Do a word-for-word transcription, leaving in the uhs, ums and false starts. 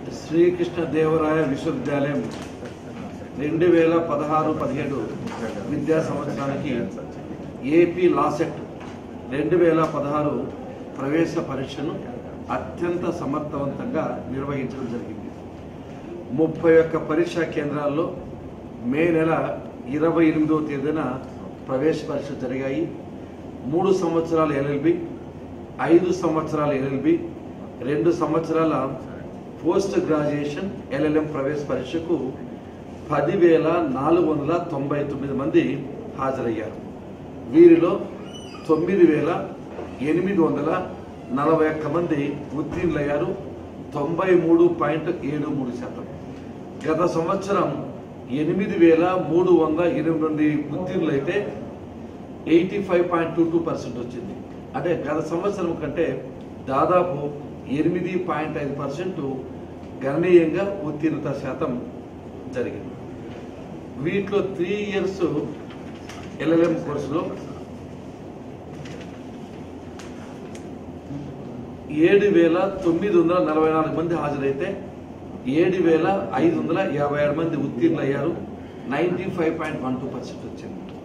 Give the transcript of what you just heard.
శ్రీకృష్ణదేవరాయ విశ్వవిద్యాలయం రెండు వేల పదహారు పదిహేడు విద్యా సంవత్సరానికి ఏపీ లాసెట్ రెండు వేల పదహారు ప్రవేశ పరీక్షను అత్యంత సమర్థవంతంగా నిర్వహించడం జరిగింది. ముప్పై ఒక్క పరీక్షా కేంద్రాల్లో మే నెల ఇరవై ఎనిమిదవ తేదీన ప్రవేశ పరీక్షలు జరిగాయి. మూడు సంవత్సరాల ఎల్ఎల్బి, ఐదు సంవత్సరాల ఎల్ఎల్బి, రెండు సంవత్సరాల పోస్ట్ గ్రాడ్యుయేషన్ ఎల్ఎల్ఎం ప్రవేశ పరీక్షకు పదివేల నాలుగు వందల తొంభై తొమ్మిది మంది హాజరయ్యారు. వీరిలో తొమ్మిది వేల ఎనిమిది వందల నలభై ఒక్క మంది ఉత్తీర్ణులయ్యారు. తొంభై మూడు పాయింట్ ఏడు మూడు శాతం. గత సంవత్సరం ఎనిమిది వేల మూడు వందల ఇరవై మంది ఉత్తీర్ణులైతే eighty five point two two percent వచ్చింది. అంటే గత సంవత్సరం కంటే దాదాపు ఎనిమిది పాయింట్ ఐదు పర్సెంట్ గణనీయంగా ఉత్తీర్ణత శాతం జరిగింది. వీటిలో త్రీ ఇయర్స్ ఎల్ఎల్ఎం కోర్సులో ఏడు వేల తొమ్మిది వందల నలభై నాలుగు మంది హాజరైతే ఏడు వేల ఐదు వందల యాభై ఆరు మంది ఉత్తీర్ణులయ్యారు. Ninety five point one two percent వచ్చింది.